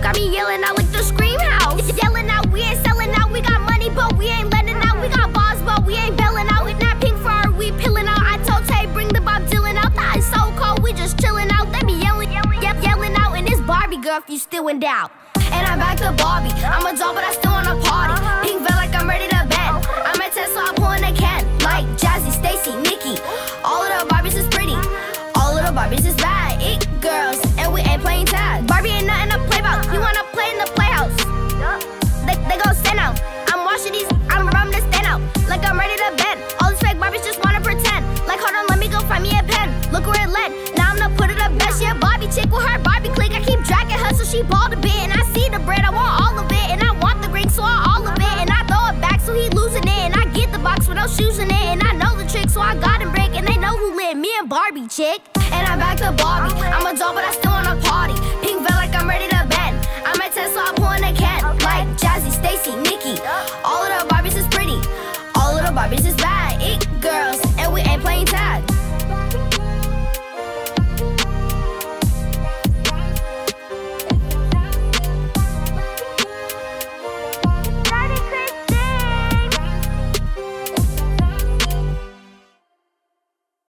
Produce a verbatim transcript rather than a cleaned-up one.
got me yelling out like the Scream House. Yelling out, we ain't selling out. We got money, but we ain't lending out. We got bars, but we ain't bailing out. With that pink Ferrari, we peeling out. I told Tay, bring the Bob Dylan out. That is so cold, we just chilling out. They be yelling, yelling, yelling, yelling out. And it's Barbie, girl, if you still in doubt. And I'm back to Barbie. I'm a doll, but I still wanna party. Pink veil like I'm ready to bend. I'm at ten, so I'm pulling a can. Like Jazzy, Stacy, Nicki. All of the Barbies is pretty. All of the Barbies is bad. It girls, and we ain't playing tag. Barbie ain't nothing to play about. You wanna play in the playhouse? They, they gon' stand out. I'm watching these, I'm rubbing to stand out. Like I'm ready to bend. All these fake Barbies just wanna pretend. Like hold on, let me go find me a pen. Look where it led. Now I'm gonna put it up best. Yeah, Barbie chick with her Barbie click. I keep dragging her so she bald a bit. And I see the bread, I want all of it. And I want the ring, so I all of it. And I throw it back, so he losing it. And I get the box with no shoes in it. And I know the trick, so I got him break. And they know who lit, me and Barbie chick. And I'm back to Barbie. I'm a doll, but I still